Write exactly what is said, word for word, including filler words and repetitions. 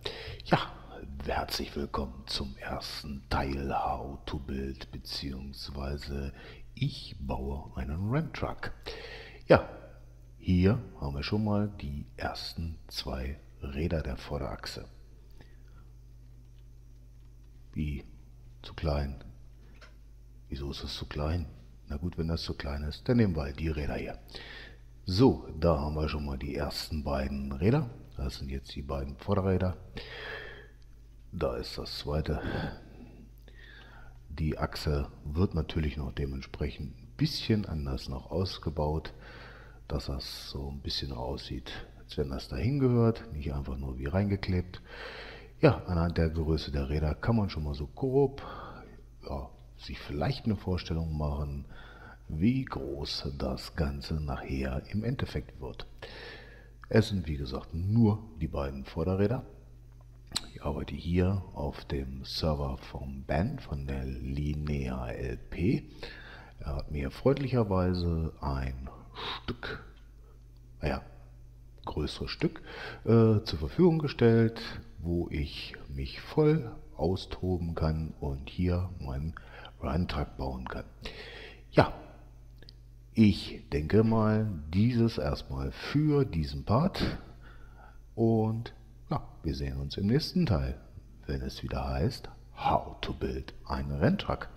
Ja, herzlich willkommen zum ersten Teil How to Build beziehungsweise ich baue einen Ram-Truck. Ja, hier haben wir schon mal die ersten zwei Räder der Vorderachse. Wie? Zu klein? Wieso ist es zu klein? Na gut, wenn das zu klein ist, dann nehmen wir halt die Räder hier. So, da haben wir schon mal die ersten beiden Räder. Das sind jetzt die beiden Vorderräder. Da ist das zweite. Die Achse wird natürlich noch dementsprechend ein bisschen anders noch ausgebaut, dass das so ein bisschen aussieht, als wenn das dahin gehört, nicht einfach nur wie reingeklebt. Ja, anhand der Größe der Räder kann man schon mal so grob ja, sich vielleicht eine Vorstellung machen, wie groß das Ganze nachher im Endeffekt wird. Es sind wie gesagt nur die beiden Vorderräder. Ich arbeite hier auf dem Server vom Ben von der Linea L P. Er hat mir freundlicherweise ein Stück, naja, größeres Stück äh, zur Verfügung gestellt, wo ich mich voll austoben kann und hier meinen Ram-Truck bauen kann. Ja, ich denke mal, dieses erstmal für diesen Part und ja, wir sehen uns im nächsten Teil, wenn es wieder heißt How to Build einen Renntruck.